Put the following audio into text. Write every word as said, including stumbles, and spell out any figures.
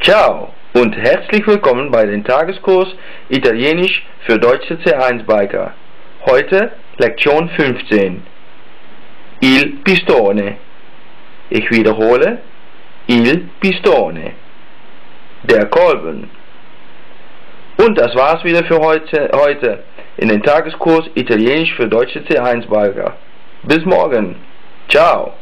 Ciao und herzlich willkommen bei dem Tageskurs Italienisch für deutsche C eins Biker. Heute Lektion fünfzehn. Il pistone. Ich wiederhole. Il pistone. Der Kolben. Und das war's wieder für heute, heute in den Tageskurs Italienisch für deutsche C eins Biker. Bis morgen. Ciao.